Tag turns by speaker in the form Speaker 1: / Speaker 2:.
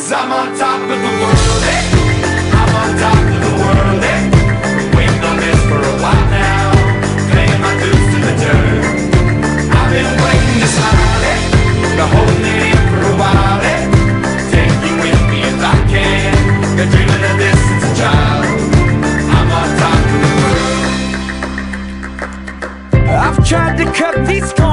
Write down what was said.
Speaker 1: I'm on top of the world, eh? I'm on top of the world, eh? Been waiting on this for a while now, paying my dues to the dirt. I've been waiting to smile, eh? Been holding it in for a while, eh? Take you with me if I can. Been dreaming of this since a child. I'm on top of the world. I've tried to cut these corners.